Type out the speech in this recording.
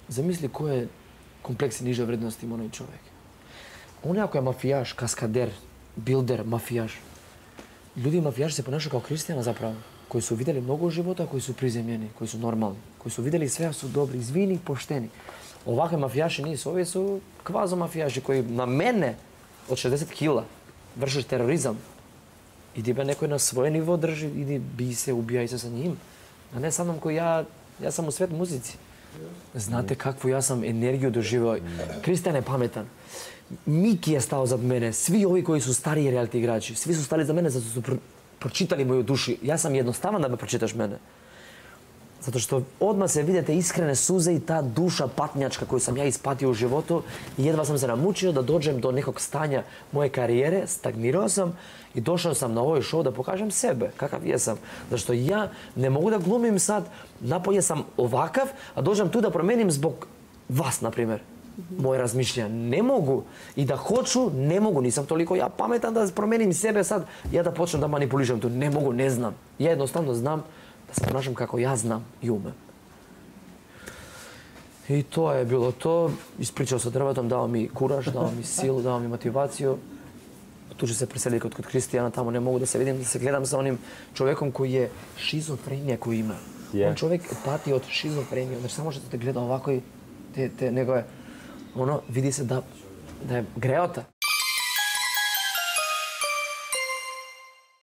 zamisli koje kompleksi niže vrednosti ima onaj čovjek. On ako je mafijaš, kaskader, builder, mafijaš. Ljudi mafijaši se ponašaju kao kristijana zapravo, koji su vidjeli mnogo života, koji su prizemljeni, koji su normalni, koji su vidjeli sve, su dobri, izvini, pošteni. Ovakve mafijaši nisu, ovi su kvazo mafijaši koji na mene od 60 kila vršiš terorizam. Idi ba neko na svoj nivo drži, idi bi se, ubijaj se sa njim. A ne sa mnom koji ja sam u svet muzici. Znate kakvu ja sam energiju doživio. Kristijan je pametan. Miki je stao za mene. Svi ovi koji su stariji reality igrači, svi su stali za mene zato su pročitali moju dušu. Ja sam jednostavan da me pročitaš mene. Zato što odmah se vidite iskrene suze i ta duša patnjačka koju sam ja ispatio u životu. I jedva sam se namučio da dođem do nekog stanja moje karijere, stagnirao sam i došao sam na ovaj show da pokažem sebe, kakav jesam. Zato što ja ne mogu da glumim sad, napolje sam ovakav, a dođem tu da promenim zbog vas, na primjer. Moje razmišljanja. Ne mogu. I da hoću, ne mogu. Nisam toliko ja pametan da promenim sebe sad, ja da počnem da manipulišem tu. Ne mogu, ne znam. Ja jednostavno znam da se ponašam kako ja znam i umem. I to je bilo to. Ispričao sa drvetom, dao mi kuraž, dao mi silu, dao mi motivaciju. Tu ću se preseliti kod Kristijana, tamo ne mogu da se vidim, da se gledam sa onim čovjekom koji je šizofrenija koju ima. On čovjek pati od šizofrenije, znači samo što te gleda ovako i te njegove, vidi se da je greota.